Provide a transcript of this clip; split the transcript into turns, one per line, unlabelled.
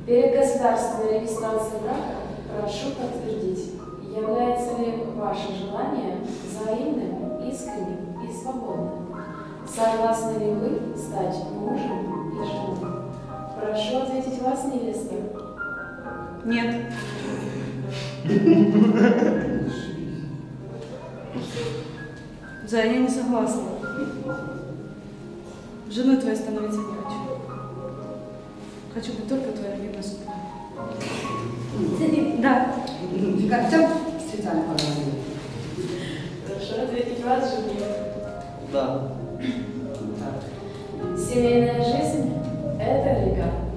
Перед государственной регистрацией брака прошу подтвердить, является ли ваше желание взаимным, искренним и свободным. Согласны ли вы стать мужем и женой? Прошу ответить вас, невеста.
Нет. Да, я не согласна. Женой твоей становиться не хочу. Хочу быть только твоей любимой супругой. Да.
Как там специально поговорили?
Прошу ответить вас, жене.
Да.
Семейная жизнь – это река.